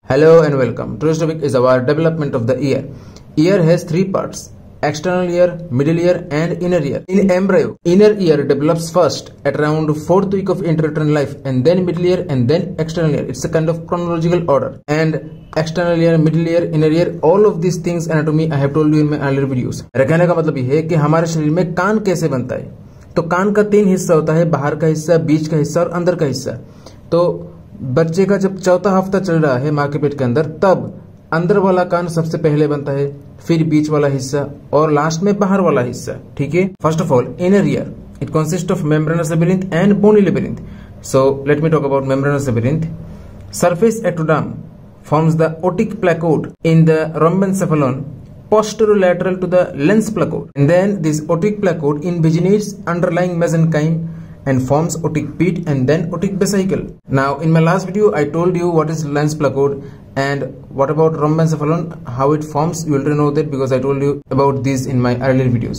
Hello and welcome. Today's topic is our development of the ear. Ear has three parts: external ear, middle ear and inner ear. In embryo, inner ear develops first at around 4th week of intrauterine life, and then middle ear and then external ear. It's a kind of chronological order. And external ear, middle ear, inner ear, all of these things anatomy I have told you in my earlier videos. कहने का मतलब ये है कि हमारे शरीर में कान कैसे बनता है। तो कान का 3 हिस्सा होता है, बाहर का हिस्सा, बीच का हिस्सा और अंदर का हिस्सा। तो बच्चे का जब चौथा हफ्ता चल रहा है मां के पेट के अंदर, तब अंदर वाला कान सबसे पहले बनता है, फिर बीच वाला हिस्सा और लास्ट में बाहर वाला हिस्सा। ठीक है। First of all, inner ear, it consist of membranous labyrinth and bony labyrinth. So let me talk about membranous labyrinth. Surface ectoderm forms the otic placode in the rhombencephalon posterolateral to the lens placode, and then this otic placode invaginates underlying mesenchyme and forms otic pit and then otic vesicle. Now in my last video I told you what is lens placode and what about rhombencephalon, how it forms. You already know that because I told you about this in my earlier videos.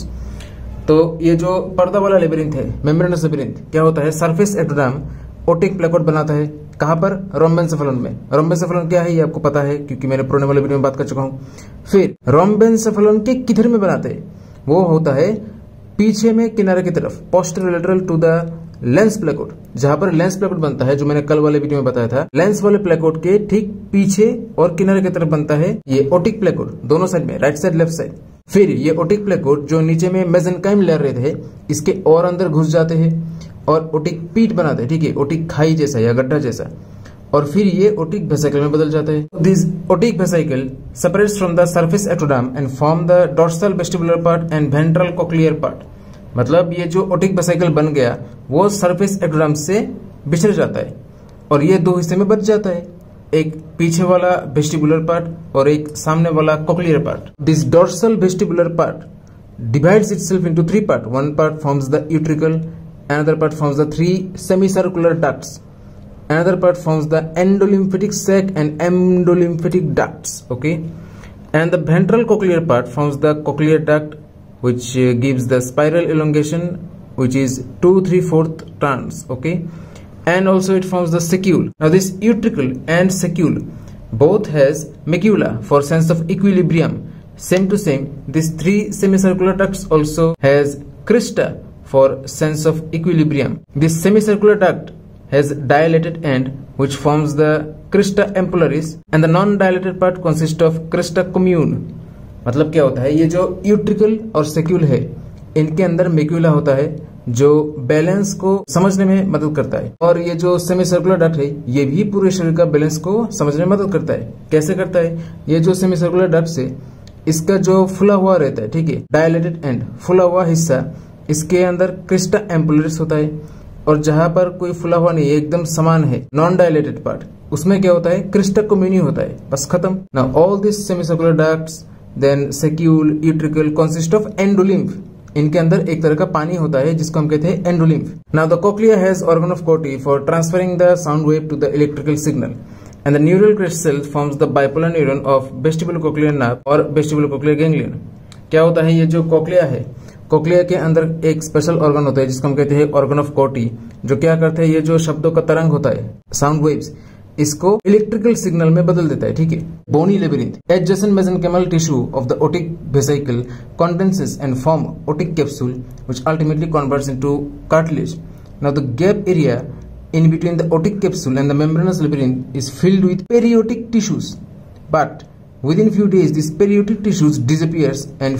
तो ये जो पर्दा वाला labyrinth है, membranes labyrinth, क्या होता है? Surface ectoderm otic placode बनाता है। कहां पर? रोम्बेनसेफेलोन में। रोम्बेनसेफेलोन क्या है ये आपको पता है क्योंकि मैंने पुराने वाले वीडियो में बात कर चुका हूं। फिर रोम्बेनसेफेलोन के किधर में बनाते हैं? वो होता है पीछे में किनारे की तरफ, posterolateral to the lens placode. जहां पर लेंस प्लेकोड बनता है, जो मैंने कल वाले वीडियो में बताया था, लेंस वाले प्लेकोड के ठीक पीछे और किनारे की तरफ बनता है ये ओटिक प्लेकोड, दोनों साइड में, राइट साइड लेफ्ट साइड। फिर ये ओटिक प्लेकोड जो नीचे में मेसेनकाइम लेयर रहते हैं, इसके और अंदर घुस जाते हैं और ओटिक पीट बनाते हैं। ठीक है, ओटिक खाई जैसा या गड्ढा जैसा, और फिर ये ओटिक वेसिकल में बदल जाता है। This otic vesicle separates from the surface ectoderm and form the dorsal vestibular part and ventral cochlear part. मतलब ये जो ओटिक वेसिकल बन गया वो सरफेस एक्टोडर्म से बिछड़ जाता है और ये दो हिस्से में बच जाता है, एक पीछे वाला वेस्टिबुलर पार्ट और एक सामने वाला cochlear part. This dorsal vestibular part divides itself into 3 part. One part forms the utricle, another part forms the 3 semicircular ducts, another part forms the endolymphatic sac and endolymphatic ducts. Okay, and the ventral cochlear part forms the cochlear duct, which gives the spiral elongation, which is 2/3/4 turns. Okay, and also it forms the saccule. Now this utricle and saccule both has macula for sense of equilibrium. Same to same, these 3 semicircular ducts also has crista for sense of equilibrium. This semicircular duct has dilated end which forms the crista ampullaris, and the non-dilated part consists of crista commune. मतलब क्या होता है? ये जो utricle और सेक्यूल है, इनके अंदर मेक्यूला होता है जो बैलेंस को समझने में मदद करता है, और ये जो सेमी सर्कुलर डक्ट है ये भी पूरे शरीर का बैलेंस को समझने में मदद करता है। कैसे करता है? ये जो सेमी सर्कुलर डक्ट से इसका जो फुला हुआ रहता है, ठीक है, डायलेटेड एंड, फुला हुआ हिस्सा, इसके अंदर क्रिस्टा एम्पुलरिस होता है, और जहां पर कोई फुला हुआ नहीं है, एकदम समान है, नॉन डायलेटेड पार्ट, उसमें क्या होता है? क्रिस्टा कम्युनी होता है। बस खत्म। Now all this semi circular ducts, then saccule, utricle consist of endolymph. इनके अंदर एक तरह का पानी होता है जिसको हम कहते हैं endolymph. Now the cochlea has organ of Corti for transferring the sound wave to the electrical signal, and the neural crest cell forms the bipolar neuron of vestibulo cochlear nerve और वेस्टिबुलो कोक्लियर गैंग्लियन। क्या होता है? ये जो cochlea है, cochlea के अंदर एक स्पेशल ऑर्गन होता है जिसको हम कहते हैं ऑर्गन ऑफ कोटी, जो क्या करते हैं? ये जो शब्दों का तरंग होता है, साउंड वेव्स, इसको इलेक्ट्रिकल सिग्नल में बदल देता है। ठीक है। Bony labyrinth, adjacent mesenchymal tissue of the otic vesicle condenses and form otic capsule which ultimately converts into cartilage. Now the gap area in between the otic capsule and the membranous labyrinth is filled with periotic tissues, but within few days this periotic tissues disappears and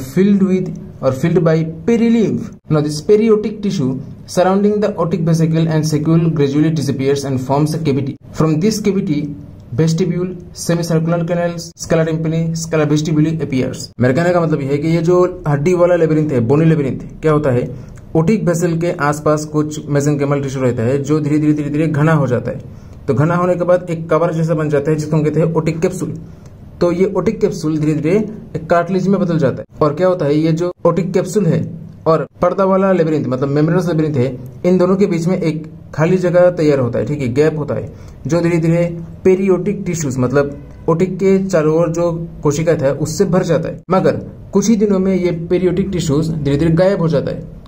filled by perilymph. Now this periotic tissue surrounding the otic vesicle and saccule gradually disappears and forms a cavity. From this cavity vestibule, semicircular canals, scala tympani, scala vestibuli appears. मेरे कहने का मतलब यह है कि ये जो हड्डी वाला लेबिरिंथ है, बोनी लेबिरिंथ, क्या होता है? ओटिक वेसल के आसपास कुछ मेसेनकाइमल टिश्यू रहता है जो धीरे धीरे घना हो जाता है। तो घना होने के बाद एक कवर जैसा बन जाता है जिसको हम कहते हैं ओटिक कैप्सूल। तो ये ओटिक कैप्सूल धीरे धीरे एक कार्टिलेज में बदल जाता है। और क्या होता है? ये जो ओटिक कैप्सूल है और पर्दा वाला लेबिरिंथ मतलब मेम्ब्रेनस लेबिरिंथ है, इन दोनों के बीच में एक खाली जगह तैयार होता है। ठीक है, गैप होता है, जो धीरे धीरे पेरियोटिक टिश्यूज मतलब ओटिक के चारों ओर जो कोशिका था उससे भर जाता है। मगर कुछ ही दिनों में ये पेरियोटिक टिश्यूज धीरे धीरे गायब हो जाता है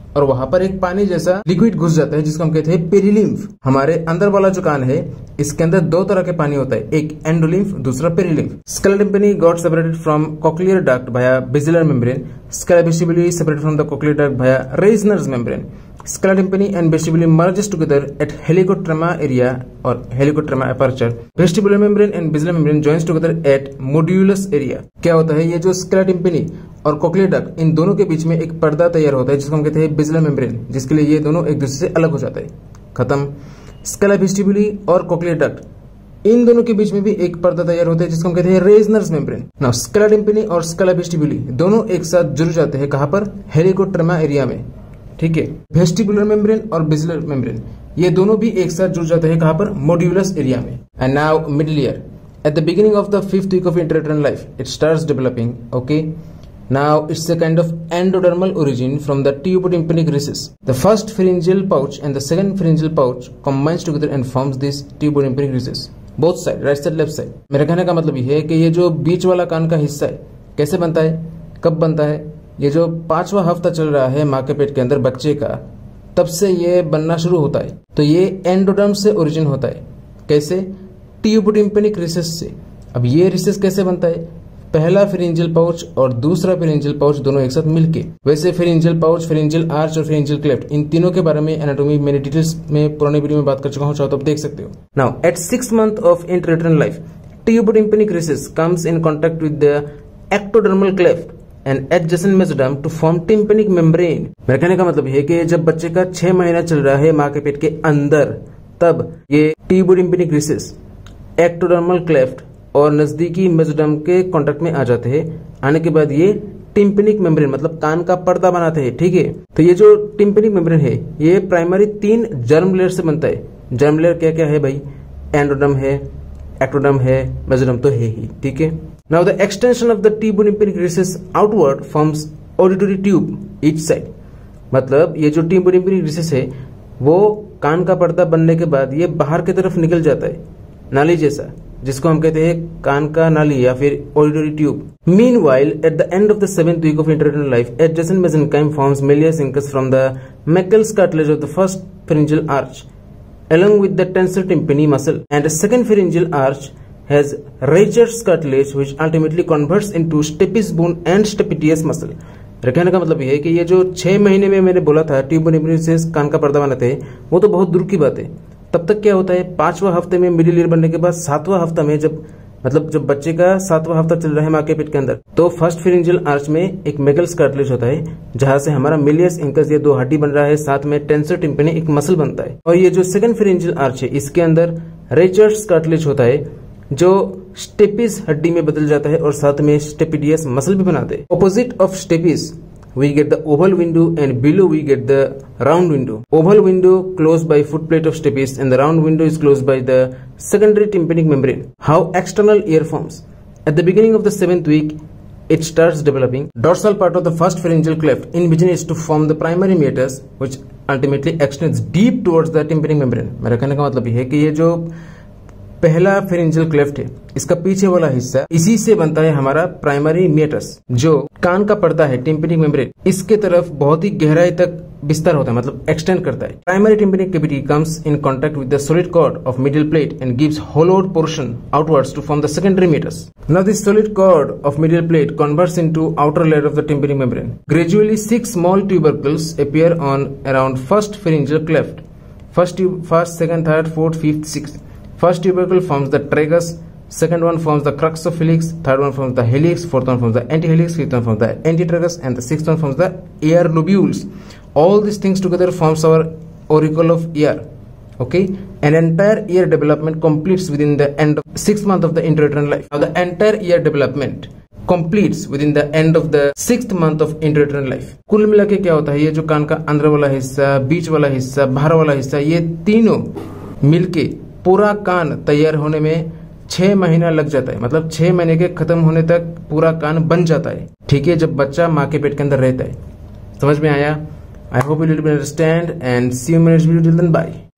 और वहां पर एक पानी जैसा लिक्विड घुस जाता है जिसको हम कहते हैं पेरिलिम्फ। हमारे अंदर वाला जो कान है इसके अंदर दो तरह के पानी होता है, एक एंडोलिम्फ, दूसरा perilymph. Scala tympani got separated from cochlear duct via basilar membrane. Scala vestibuli separated from the cochlear duct via Reissner's membrane. Scala tympani and vestibule merges together at helicotrema area or helicotrema aperture. Vestibular membrane and basilar membrane joins together at modulus area. क्या होता है, ये जो scala tympani और cochlear duct इन दोनों के बीच में एक पर्दा तैयार होता है जिसको हम कहते हैं basilar membrane, जिसके लिए ये दोनों एक दूसरे से अलग हो जाता है। खत्म। Scala vestibuli और cochlear duct इन दोनों के बीच में भी एक पर्दा तैयार होता है जिसको हम कहते हैं Reissner's membrane. Now scala tympani और स्केला वेस्टिबुली दोनों एक साथ जुड़ जाते हैं कहां पर, हेलिकोट्रेमा एरिया में। ठीक है, वेस्टिबुलर मेम्ब्रेन और बेसिलर मेम्ब्रेन ये दोनों भी एक साथ जुड़ जाते हैं कहां पर, मॉड्यूलस एरिया में। And now middle ear, at the beginning of the 5th week of intrauterine life it starts developing. Okay, now it's a kind of endodermal origin from the tubotympanic recess. The first pharyngeal pouch and the second pharyngeal pouch combines together and forms this tubotympanic recess. Both side, right side, left side. मेरे कहने का मतलब ये है कि ये जो बीच वाला कान का हिस्सा है कैसे बनता है, कब बनता है, ये जो 5वां हफ्ता चल रहा है माँ के पेट के अंदर बच्चे का, तब से ये बनना शुरू होता है। तो ये एंडोडर्म से ओरिजिन होता है। कैसे, ट्यूबोटिम्पेनिक रिसेस से। अब ये रिसेस कैसे बनता है, पहला फेरिंजियल पाउच और दूसरा फेरिंजियल पाउच दोनों एक साथ मिलके। वैसे फेरिंजियल पाउच, फेरिंजियल आर्च और फेरिंजियल क्लेफ्ट इन तीनों के बारे में एनाटॉमी मैंने डिटेल्स में पुराने वीडियो में बात कर चुका हूं, चाहो तो आप देख सकते हो। Now at 6 months of intrauterine life tubotympanic recess comes in contact with the ectodermal cleft and adjacent mesoderm to form tympanic membrane. मेरे कहने का मतलब है कि जब बच्चे का 6 महीना चल रहा है माँ के पेट के अंदर, तब ये ट्यूबोटिम्पेनिक रिसेस एक्टोडर्मल क्लेफ्ट और नजदीकी मेसोडर्म के कांटेक्ट में आ जाते हैं। आने के बाद ये टिम्पेनिक मेम्ब्रेन मतलब कान का पर्दा बनाते हैं। ठीक है, तो ये जो टिम्पेनिक मेम्ब्रेन है ये प्राइमरी 3 जर्म लेयर से बनता है। जर्म लेयर क्या क्या है भाई, एंडोडर्म है, एक्टोडर्म है, मेसोडर्म तो है ही। ठीक है, now the extension of the tubotympanic recess outward forms auditory tube each side. मतलब ये जो tubotympanic recess है वो कान का पर्दा बनने के बाद ये बाहर की तरफ निकल जाता है नाली जैसा, जिसको हम कहते हैं कान का नाली या फिर auditory tube. Meanwhile, at the end of the 7th week of intrauterine life, adjacent mesenchyme forms malleus incus from the Meckel's cartilage of the first pharyngeal arch, along with the tensor tympani muscle, and a second pharyngeal arch has Recher's cartilage which ultimately converts into stapes bone and stapedius muscle. कहने का मतलब ये है कि ये जो 6 महीने में मैंने बोला था ट्यूबोटिम्पेनिक रिसेस कान का पर्दा बनाते हैं, वो तो बहुत दूर की बात है। तब तक क्या होता है, 5वां हफ्ते में मिडिल ईयर बनने के बाद 7वां हफ्ता में जब बच्चे का 7वां हफ्ता चल रहा है माँ के पेट के अंदर, तो फर्स्ट फेरिंजियल आर्च में एक मेगल्स कार्टिलेज होता है जहां से हमारा मिलियस इंकस ये 2 हड्डी बन रहा है, साथ में टेंसर टिम्पेनी एक मसल बनता है। और ये जो सेकंड फेरिंजियल आर्च है इसके अंदर रेचर्स कार्टिलेज होता है जो स्टेपिस हड्डी में बदल जाता है और साथ में स्टेपिडियस मसल भी बनाते हैं। Opposite of stapes we get the oval window and below we get the round window. Oval window closed by footplate of stapes and the round window is closed by the secondary tympanic membrane. How external ear forms? At the beginning of the 7th week it starts developing. Dorsal part of the first pharyngeal cleft invages to form the primary meatus which ultimately extends deep towards the tympanic membrane. मेरा कहने का मतलब ये है कि ये जो पहला फेरिंजियल क्लेफ्ट है इसका पीछे वाला हिस्सा, इसी से बनता है हमारा प्राइमरी मेटस जो कान का पर्दा है टिम्पेनिक मेम्ब्रेन, इसके तरफ बहुत ही गहराई तक विस्तार होता है, मतलब एक्सटेंड करता है। Primary tympanic cavity comes in contact with the solid cord of middle plate and gives hollowed portion outwards to form the secondary meatus. Now this solid cord of middle plate converts into outer layer of the tympanic membrane. Gradually 6 small tubercles appear on around first pharyngeal cleft. First, second, third, fourth, fifth, sixth. First tubercle forms the tragus, second one forms the crux of helix, third one forms the helix, fourth one forms the antihelix, fifth one forms the antitragus, and the sixth one forms the ear lobules. All these things together forms our auricle of ear. Okay, an entire ear development completes within the end of 6th month of the intrauterine life. Now the entire ear development completes within the end of the 6th month of intrauterine life. कुल मिला के क्या होता है, ये जो कान का अंदर वाला हिस्सा, बीच वाला हिस्सा, बाहर वाला हिस्सा, ये तीनों मिलके पूरा कान तैयार होने में 6 महीना लग जाता है। मतलब 6 महीने के खत्म होने तक पूरा कान बन जाता है। ठीक है, जब बच्चा माँ के पेट के अंदर रहता है। समझ में आया? I hope you will understand and see you in next video. Till then bye.